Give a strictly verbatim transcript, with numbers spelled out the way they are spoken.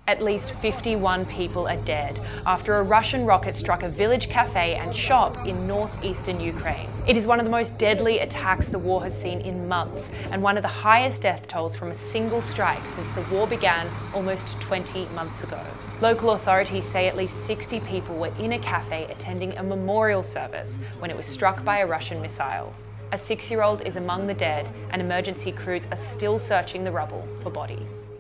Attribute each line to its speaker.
Speaker 1: At least fifty-one people are dead after a Russian rocket struck a village cafe and shop in northeastern Ukraine. It is one of the most deadly attacks the war has seen in months, and one of the highest death tolls from a single strike since the war began almost twenty months ago. Local authorities say at least sixty people were in a cafe attending a memorial service when it was struck by a Russian missile. A six-year-old is among the dead, and emergency crews are still searching the rubble for bodies.